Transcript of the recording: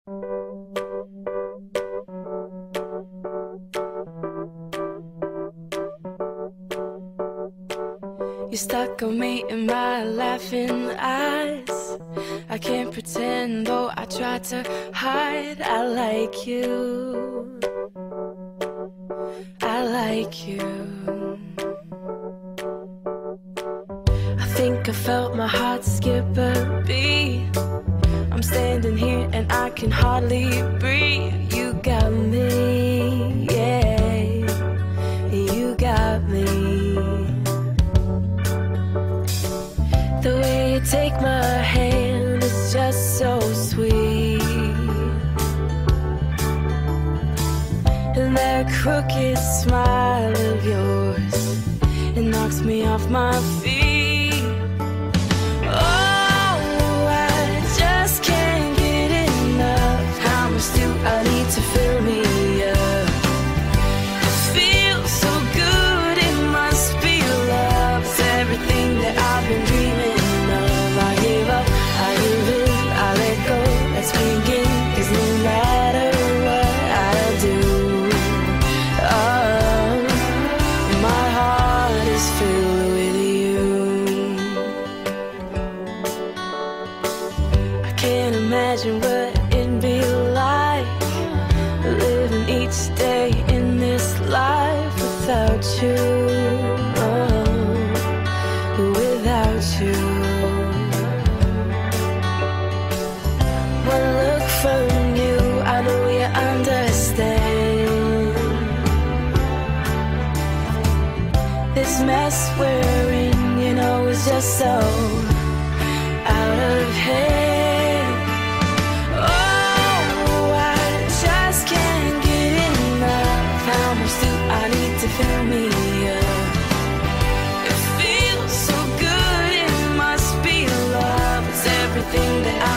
You stuck on me in my laughing eyes. I can't pretend, though I try to hide. I like you. I like you. I think I felt my heart skip a beat. I'm standing here and I can hardly breathe. You got me, yeah. You got me. The way you take my hand is just so sweet. And that crooked smile of yours, it knocks me off my feet. Oh, I just can't get enough. How much do I need to fill me up? It feels so good, it must be love. It's everything that I've been dreaming of. I give up, I give in, I let go. Let's begin, 'cause no matter what I do, my heart is filled with you. I can't imagine what it'd be like living each day in this life without you, without you. One look from you, I know you understand. This mess we're in, you know, is just so out of hand. Oh, I just can't get enough. How much do I need to fill me up? It feels so good, it must be love. It's everything that I